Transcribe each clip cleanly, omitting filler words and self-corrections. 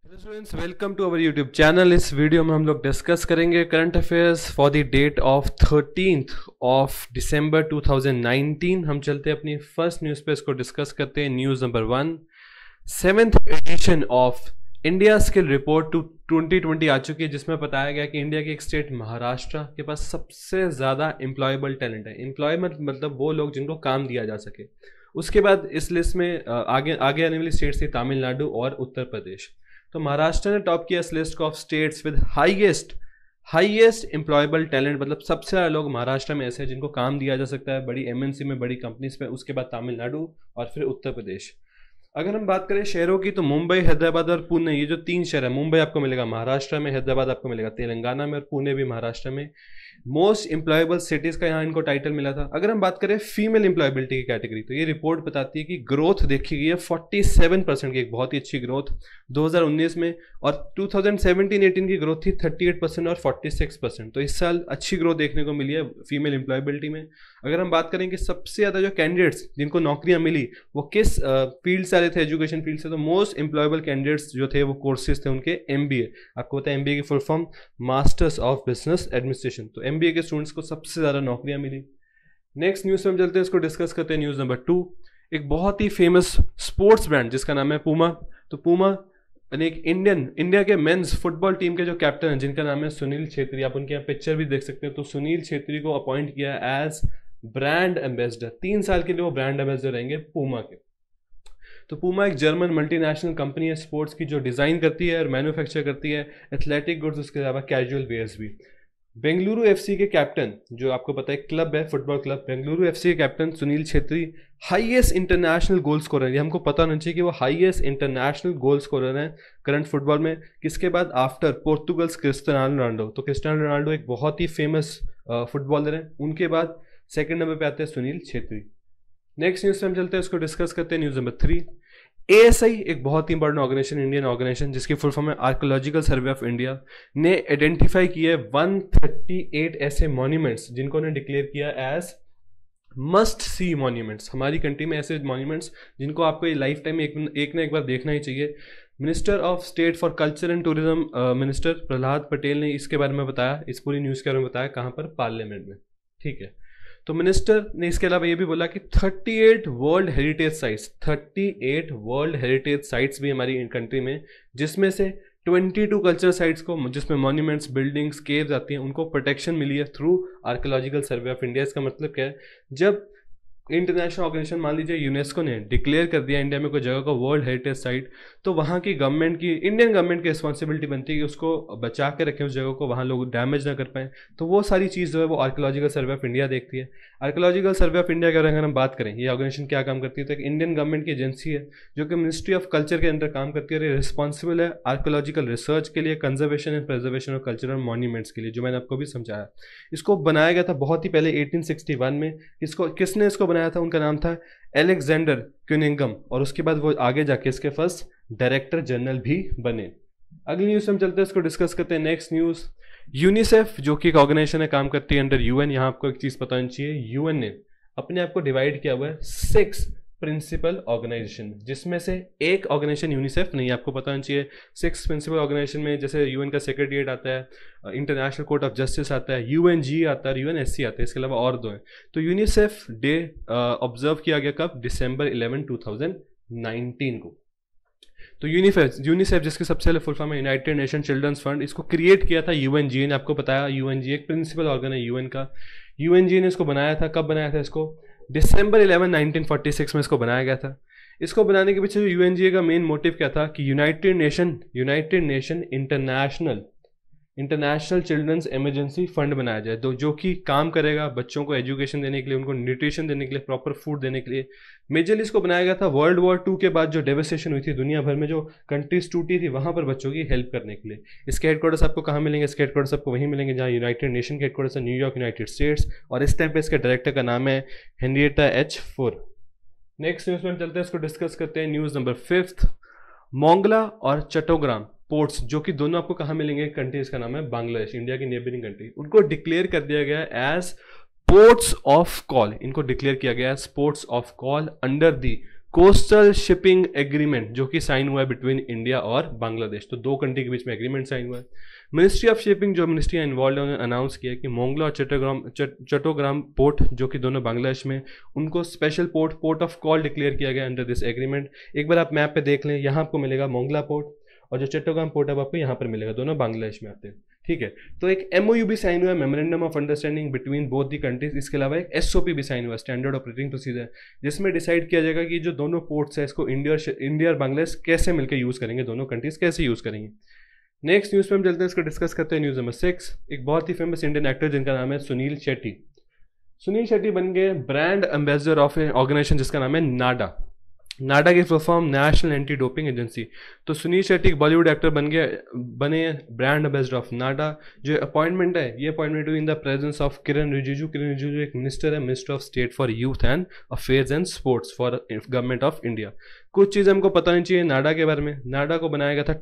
Hello students, welcome to our YouTube channel. इस वीडियो में हम लोग डिस्कस करेंगे current affairs for the date of 13th of दिसंबर 2019। हम चलते हैं अपनी फर्स्ट न्यूज़ पे, इसको डिस्कस करते हैं। News number 1, 7th edition of India skill report two 2020 आ चुकी है, जिसमें बताया गया कि इंडिया की एक स्टेट महाराष्ट्र के पास सबसे ज़्यादा एम्प्लॉयबल टैलेंट है। एम्प्लॉयमेंट मतलब वो लोग जिनको काम दिया जा सके। उसके बाद इस लिस्ट में आगे आने वाली स्टेट्स थी तमिलनाडु और उत्तर प्रदेश। तो महाराष्ट्र ने टॉप किया इस list of states with highest employable talent, मतलब सबसे ज़्यादा लोग महाराष्ट्र में ऐसे हैं जिनको काम दिया जा सकता है बड़ी एमएनसी में, बड़ी कंपनीज पे। उसके बाद तमिलनाडु और फिर उत्तर प्रदेश। अगर हम बात करें शहरों की तो मुंबई, हैदराबाद और पुणे, ये जो 3 शहर है, मुंबई आपको मिलेगा महाराष्ट्र में, हैदराबाद आपको मिलेगा तेलंगाना में और पुणे भी महाराष्ट्र में। मोस्ट एम्प्लॉयबल सिटीज का यहाँ इनको टाइटल मिला था। अगर हम बात करें फीमेल एम्प्लॉयबिलिटी की कैटेगरी, तो ये रिपोर्ट बताती है कि ग्रोथ देखी गई है 47% की, एक बहुत ही अच्छी ग्रोथ 2019 में, और 2017-18 की ग्रोथ थी 38% और 46%। तो इस साल अच्छी ग्रोथ देखने को मिली है फीमेल एम्प्लॉयबिलिटी में। अगर हम बात करें कि सबसे ज़्यादा जो कैंडिडेट्स जिनको नौकरियां मिली वो किस फील्ड से आ रहे थे, एजुकेशन फील्ड से, तो मोस्ट एम्प्लॉयबल कैंडिडेट्स जो थे वो कोर्सेज थे उनके एमबीए। आपको पता है एमबीए की full form masters of business administration. तो एमबीए के स्टूडेंट्स को सबसे ज़्यादा नौकरियां मिली। नेक्स्ट न्यूज़ पे हम चलते हैं, इसको डिस्कस करते हैं। न्यूज़ नंबर 2, एक बहुत ही फेमस स्पोर्ट्स ब्रांड जिसका नाम है पूमा। तो पूमा एक इंडिया के मेंस फुटबॉल टीम के जो कैप्टन हैं जिनका नाम है सुनील छेत्री, आप उनके यहाँ पिक्चर भी देख सकते हो। तो सुनील छेत्री को अपॉइंट किया एज ब्रांड एम्बेसडर। 3 साल के लिए वो ब्रांड एम्बेसडर रहेंगे पूमा के। तो पूमा एक जर्मन मल्टीनेशनल कंपनी है स्पोर्ट्स की, जो डिज़ाइन करती है और मैन्युफैक्चर करती है एथलेटिक गुड्स, उसके अलावा कैजुअल वेयर्स भी। बेंगलुरु एफसी के कैप्टन, जो आपको पता है क्लब है, फुटबॉल क्लब, बेंगलुरु एफसी के captain Sunil Chhetri highest international goal scorer. ये हमको पता होना चाहिए कि वो हाईएस्ट इंटरनेशनल गोल स्कोरर हैं करंट फुटबॉल में। किसके बाद? After Portugal's Cristiano Ronaldo. तो क्रिस्टियानो रोनाल्डो एक बहुत ही फेमस फुटबॉलर हैं, उनके बाद सेकंड नंबर पे आते हैं सुनील छेत्री। नेक्स्ट न्यूज़ पे हम चलते हैं, उसको डिस्कस करते हैं। न्यूज़ नंबर 3, एएसआई एक बहुत ही इंपॉर्टेंट ऑर्गेनाइजेशन, इंडियन ऑर्गेनाइजेशन, जिसकी फुल फॉर्म है आर्कोलॉजिकल सर्वे ऑफ इंडिया, ने आइडेंटिफाई किए 138 ऐसे मॉन्यूमेंट्स जिनको ने डिक्लेयर किया एज मस्ट सी मॉन्यूमेंट्स। हमारी कंट्री में ऐसे मॉन्यूमेंट्स जिनको आपको ये लाइफ टाइम एक ना एक बार देखना ही चाहिए। Minister of state for culture and tourism minister Prahlad Patel ने इसके बारे में बताया, इस पूरी न्यूज़ के बारे में बताया, कहाँ पर? पार्लियामेंट में। ठीक है, तो मिनिस्टर ने इसके अलावा ये भी बोला कि 38 वर्ल्ड हेरिटेज साइट्स भी हमारी कंट्री में, जिसमें से 22 कल्चरल साइट्स को, जिसमें मॉन्यूमेंट्स, बिल्डिंग्स, केव्स आती हैं, उनको प्रोटेक्शन मिली है through archaeological survey of India. इसका मतलब क्या है? जब इंटरनेशनल ऑर्गेनाइजेशन, मान लीजिए यूनेस्को ने डिक्लेयर कर दिया इंडिया में कोई जगह को वर्ल्ड हेरिटेज साइट, तो वहाँ की गवर्नमेंट की, इंडियन गवर्नमेंट की रिस्पॉन्सिबिलिटी बनती है कि उसको बचा के रखें, उस जगह को, वहाँ लोग डैमेज ना कर पाएँ। तो वो सारी चीज़ जो है वो आर्कोलॉजिकल सर्वे ऑफ इंडिया देखती है। आर्कोलॉजिकल सर्वे ऑफ इंडिया के अगर हम बात करें, ये ऑर्गेनाइजेशन क्या काम करती है, तो एक इंडियन गवर्नमेंट की एजेंसी है जो कि मिनिस्ट्री ऑफ कल्चर के अंदर काम करती है, और ये रिस्पॉन्सिबल है आर्कोलॉजिकल रिसर्च के लिए, conservation and preservation of cultural monuments के लिए, जो मैंने आपको भी समझाया। इसको बनाया गया था बहुत ही पहले 1861 में। किसने इसको बनाया था? उनका नाम था एलेक्जेंडर क्यूनिंगम, और उसके बाद वो आगे जाके इसके फर्स्ट डायरेक्टर जनरल भी बने। अगली न्यूज़ हम चलते हैं, इसको डिस्कस करते हैं। नेक्स्ट न्यूज़, यूनिसेफ जो कि एक ऑर्गेनाइजेशन है, काम करती है अंडर यूएन। यहाँ आपको एक चीज़ पता होनी चाहिए, यूएन ने अपने आप को डिवाइड किया हुआ है 6 प्रिंसिपल ऑर्गेनाइजेशन, जिसमें से एक ऑर्गेनाइजेशन यूनिसेफ नहीं, आपको पता होना चाहिए। 6 प्रिंसिपल ऑर्गेनाइजेशन में जैसे यूएन का सेक्रेटरीट आता है, इंटरनेशनल कोर्ट ऑफ जस्टिस आता है, यूएनजी आता है, यूएनएससी आता है, इसके अलावा और 2 हैं। तो यूनिसेफ डे ऑब्जर्व किया गया कब? दिसंबर 11, 2019 को। तो यूनिसेफ जिसके सबसे पहले फुल फॉर्म है यूनाइटेड नेशन चिल्ड्रंस फंड, इसको क्रिएट किया था यूएनजी ने। आपको बताया यूएनजी एक प्रिंसिपल ऑर्गन है यूएन का। यूएनजी ने इसको बनाया था, कब बनाया था इसको? दिसंबर 11, 1946 में इसको बनाया गया था। इसको बनाने के पीछे जो यूएनजी का मेन मोटिव क्या था कि United Nation international children's emergency fund बनाया जाए, तो जो कि काम करेगा बच्चों को एजुकेशन देने के लिए, उनको न्यूट्रिशन देने के लिए, प्रॉपर फूड देने के लिए। मेजरली इसको बनाया गया था वर्ल्ड वॉर 2 के बाद जो डेवस्टेशन हुई थी दुनिया भर में, जो कंट्रीज टूटी थी, वहाँ पर बच्चों की हेल्प करने के लिए। इसके हेडक्वार्टर्स आपको कहाँ मिलेंगे? इसके हेडक्वार्टर्स आपको वहीं मिलेंगे जहाँ यूनाइटेड नेशन के हेडक्वार्टर्स है, न्यूयॉर्क, यूनाइटेड स्टेट्स। और इस टाइम पे इसके डायरेक्टर का नाम है Henrietta H. Fore. Next news में हम चलते हैं, इसको डिस्कस करते हैं। न्यूज़ नंबर 5, मोंगला और चट्टोग्राम पोर्ट्स, जो कि दोनों आपको कहाँ मिलेंगे? कंट्रीज का नाम है बांग्लादेश, इंडिया की नेबरिंग कंट्री। उनको डिक्लेयर कर दिया गया एज पोर्ट्स ऑफ कॉल। इनको डिक्लेयर किया गया as ports of call under the coastal shipping agreement जो कि साइन हुआ है बिटवीन इंडिया और बांग्लादेश। तो दो कंट्री के बीच में एग्रीमेंट साइन हुआ है। मिनिस्ट्री ऑफ शिपिंग जो मिनिस्ट्री इन्वॉल्व है उन्होंने अनाउंस किया कि मोंगला और चट्टोग्राम पोर्ट जो कि दोनों बांग्लादेश में, उनको special port of call declare किया गया अंडर दिस एग्रीमेंट। एक बार आप मैप पे देख लें, यहाँ आपको मिलेगा मोंगला पोर्ट और जो चट्टोग्राम पोर्ट है आपको यहाँ पर मिलेगा, दोनों बांग्लादेश में आते हैं। ठीक है, तो एक MOU भी साइन हुआ है, memorandum of understanding between both the countries. इसके अलावा एक SOP भी साइन हुआ, स्टैंडर्ड ऑपरेटिंग प्रोसीजर, जिसमें डिसाइड किया जाएगा कि जो दोनों पोर्ट्स है इसको इंडिया और बांग्लादेश कैसे मिलकर यूज़ करेंगे, दोनों कंट्रीज कैसे यूज़ करेंगे। नेक्स्ट न्यूज़ पे हम चलते हैं, इसको डिस्कस करते हैं। न्यूज़ नंबर 6, एक बहुत ही फेमस इंडियन एक्टर जिनका नाम है सुनील शेट्टी। सुनील शेट्टी बन गए brand ambassador of a organisation जिसका नाम है नाडा। नाडा की full form national anti doping agency. तो सुनील शेट्टी बॉलीवुड एक्टर बने ब्रांड एम्बेसडर ऑफ नाडा। जो अपॉइंटमेंट है, ये अपॉइंटमेंट हुई in the presence of Kiren Rijiju. Kiren Rijiju एक मिनिस्टर है, minister of state for youth and affairs and sports for government of India. कुछ चीज़ हमको पता नहीं चाहिए नाडा के बारे में। नाडा को बनाया गया था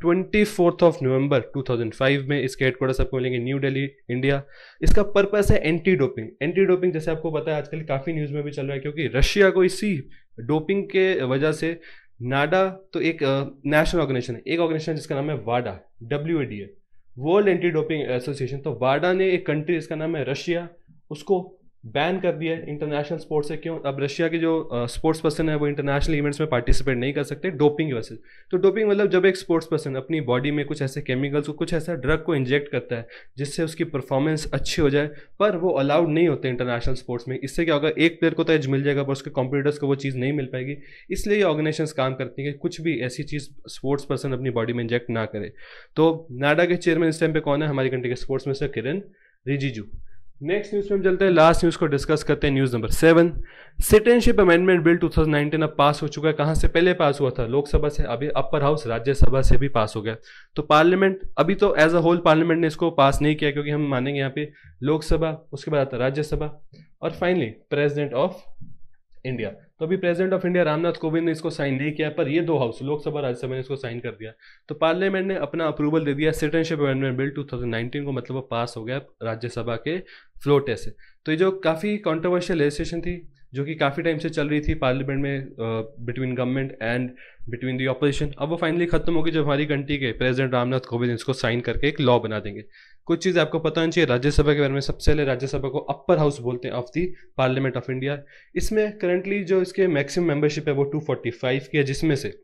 24 नवंबर 2005 में। इसके हेडक्वार्टर्स आपको मिलेंगे न्यू दिल्ली, इंडिया। इसका पर्पस है एंटी डोपिंग। एंटी डोपिंग जैसे आपको पता है आजकल काफ़ी न्यूज़ में भी चल रहा है, क्योंकि रशिया को इसी डोपिंग के वजह से नाडा तो एक नेशनल ऑर्गेनाइजेशन है, एक ऑर्गेनाइजेशन जिसका नाम है वाडा, WADA, world anti doping association. तो वाडा ने एक कंट्री जिसका नाम है रशिया, उसको बैन कर दिया है इंटरनेशनल स्पोर्ट्स से। क्यों? अब रशिया के जो स्पोर्ट्स पर्सन है वो इंटरनेशनल इवेंट्स में पार्टिसिपेट नहीं कर सकते डोपिंग की वजह से। तो डोपिंग मतलब जब एक स्पोर्ट्स पर्सन अपनी बॉडी में कुछ ऐसे केमिकल्स को, कुछ ऐसा ड्रग को इंजेक्ट करता है जिससे उसकी परफॉर्मेंस अच्छी हो जाए, पर वो अलाउड नहीं होते इंटरनेशनल स्पोर्ट्स में। इससे क्या होगा, एक प्लेयर को तो एज मिल जाएगा पर उसके कॉम्पिटिटर्स को वो चीज़ नहीं मिल पाएगी। इसलिए ये ऑर्गेनाइजेशंस काम करती हैं कि कुछ भी ऐसी चीज़ स्पोर्ट्स पर्सन अपनी बॉडी में इंजेक्ट ना करे। तो नाडा के चेयरमैन इस टाइम पे कौन है? हमारी कंट्री के sports minister Kiren Rijiju. Next news पे हम चलते हैं, लास्ट न्यूज़ को डिस्कस करते हैं। News number 7, citizenship amendment bill 2019 अब पास हो चुका है। कहाँ से पहले पास हुआ था? लोकसभा से, अभी अपर हाउस राज्यसभा से भी पास हो गया। तो पार्लियामेंट अभी तो एज अ होल पार्लियामेंट ने इसको पास नहीं किया, क्योंकि हम मानेंगे यहाँ पे लोकसभा, उसके बाद आता है राज्यसभा और फाइनली प्रेसिडेंट ऑफ इंडिया। तो अभी president of India Ramnath Kovind ने इसको साइन नहीं किया, पर ये दो हाउस लोकसभा राज्यसभा ने इसको साइन कर दिया। तो पार्लियामेंट ने अपना अप्रूवल दे दिया सिटीजनशिप अमेंडमेंट बिल 2019 को, मतलब वो पास हो गया राज्यसभा के फ्लोर टेस्ट से। तो ये जो काफ़ी कॉन्ट्रोवर्शियल लेजिस्लेशन थी, जो कि काफ़ी टाइम से चल रही थी पार्लियामेंट में between government and between the opposition, अब वो फाइनली खत्म होगी जब हमारी कंट्री के प्रेसिडेंट रामनाथ कोविंद इसको साइन करके एक लॉ बना देंगे। कुछ चीज़ आपको पता होनी चाहिए राज्यसभा के बारे में। सबसे पहले राज्यसभा को अपर हाउस बोलते हैं of the parliament of India. इसमें करंटली जो इसके मैक्सिमम मेंबरशिप है वो 245 की है, जिसमें से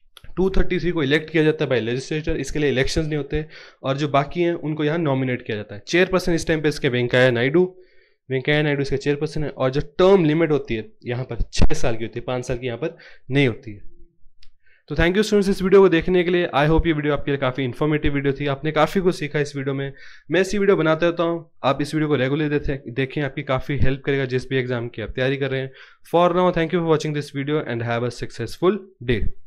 233 को इलेक्ट किया जाता है बाय लेजिस्लेचर। इसके लिए इलेक्शंस नहीं होते, और जो बाकी हैं उनको यहाँ नॉमिनेट किया जाता है। चेयरपर्सन इस टाइम पे इसके वेंकैया नायडू इसके चेयरपर्सन है। और जो टर्म लिमिट होती है यहाँ पर 6 साल की होती है, 5 साल की यहाँ पर नहीं होती है। तो थैंक यू स्टूडेंट्स इस वीडियो को देखने के लिए। आई होप ये वीडियो आपके लिए काफ़ी इन्फॉर्मेटिव वीडियो थी, आपने काफ़ी कुछ सीखा इस वीडियो में। मैं ऐसी वीडियो बनाता रहता हूँ, आप इस वीडियो को रेगुलर देखें, आपकी काफ़ी हेल्प करेगा जिस भी एग्जाम की आप तैयारी कर रहे हैं। For now thank you for watching this video and have a successful day.